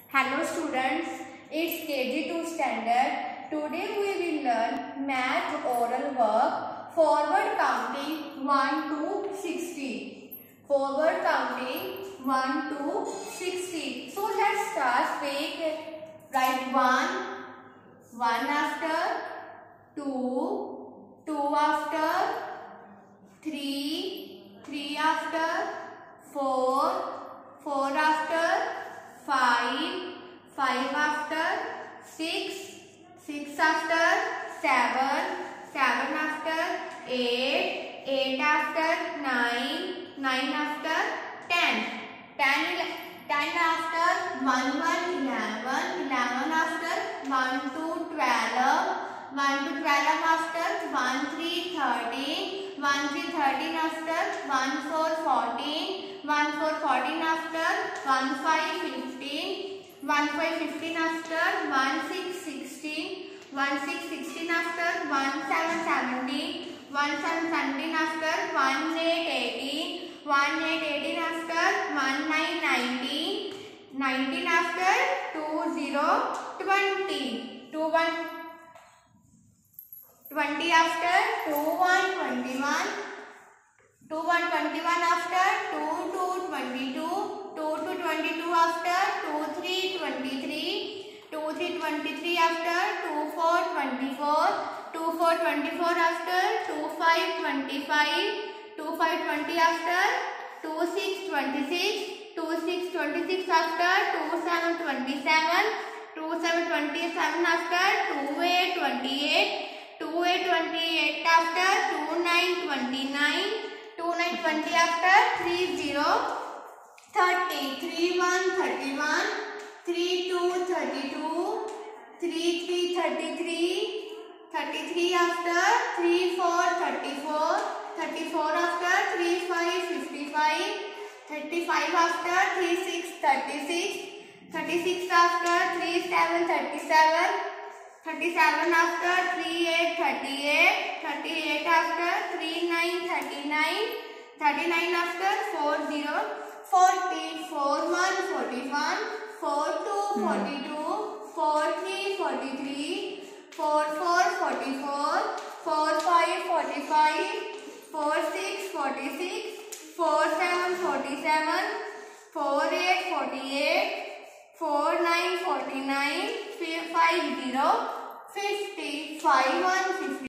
Hello students, it's KG2 standard. Today we will learn math oral work forward counting 1 to 60. Forward counting 1 to 60. So let's start. Write 1 after, 2 after, 3 after, 4 after, 5 after, 6 after, 7 after, 8 after, 9 after, 10 after, 11 after, 1 to 12 after, 13 after, 14 after, 15 after, 16 after, 17 after, 18 after, 19 after, 20 after, 21 after, 22 after, 23 after, 24 after, 25 after, 26 after, 27 after, 28 after, 29 after, 30 31 32 33 after, 34 after, 35 after, 36 after, 37 after, 38 after, 39 after, 40 41 42 43 44 45 46 47 48 49 50 51 50